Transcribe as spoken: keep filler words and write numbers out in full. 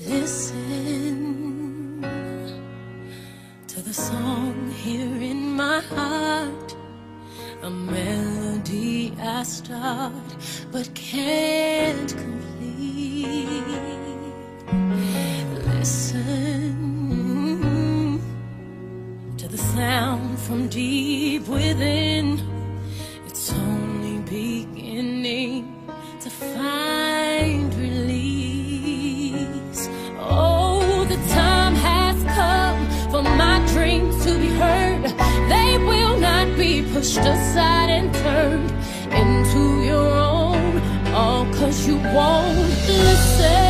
Listen to the song here in my heart, a melody I start but can't complete. Listen to the sound from deep within. It's only beginning to find release. Oh, the time has come for my dreams to be heard. They will not be pushed aside and turned into your own, all 'cause you won't listen.